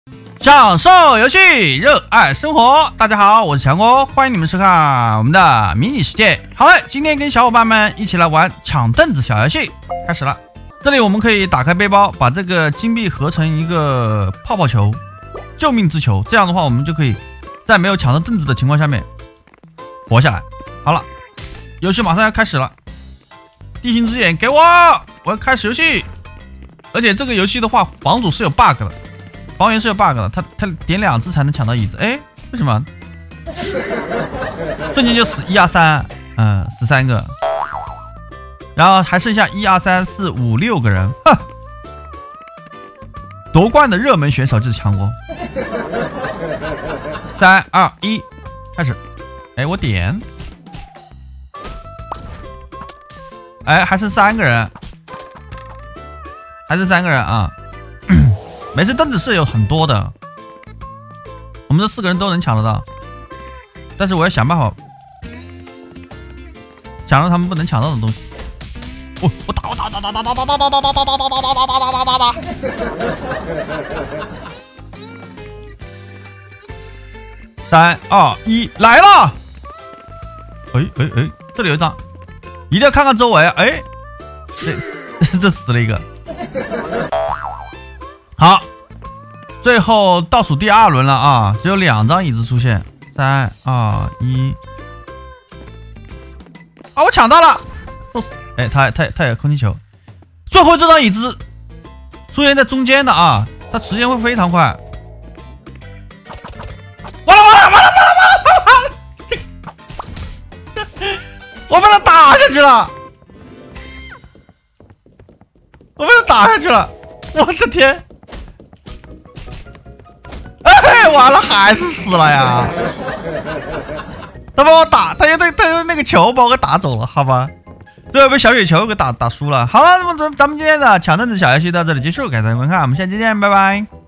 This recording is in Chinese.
享受游戏，热爱生活。大家好，我是强哥，欢迎你们收看我们的迷你世界。好嘞，今天跟小伙伴们一起来玩抢凳子小游戏，开始了。这里我们可以打开背包，把这个金币合成一个泡泡球，救命之球。这样的话，我们就可以在没有抢到凳子的情况下面活下来。好了，游戏马上要开始了。地形之眼给我，我要开始游戏。而且这个游戏的话，房主是有 bug 的。房源是有 bug 的，他点2次才能抢到椅子，哎，为什么？瞬间就死1、2、3，死3个，然后还剩下1、2、3、4、5、6个人，哼！夺冠的热门选手就是强国。3、2、1，开始！哎，我点，哎，还剩3个人，还剩3个人啊！每次凳子是有很多的，我们这4个人都能抢得到，但是我要想办法抢到他们不能抢到的东西。我打！3、2、1，来了！哎，这里有一张，一定要看看周围。哎，这死了一个。好，最后倒数第2轮了啊，只有2张椅子出现。3、2、1，啊，我抢到了！哎，他有空气球。最后这张椅子出现在中间的啊，它时间会非常快。完了！我被他打下去了！我的天！哎，完了，还是死了呀！他把我打，他用那个球把我给打走了，好吧？最后被小雪球给打输了。好了，那么咱们今天的抢凳子小游戏到这里结束，感谢观看，我们下期见，拜拜。